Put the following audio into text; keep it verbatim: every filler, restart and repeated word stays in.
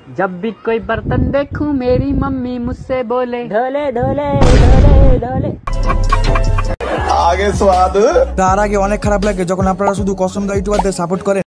जब भी कोई बर्तन देखूं मेरी मम्मी मुझसे बोले ढोले ढोले ढोले ढोले। आगे स्वाद তার আগে অনেক খারাপ লাগে যখন আপনারা শুধু কসম দা ইউটিউবারদের সাপোর্ট করেন।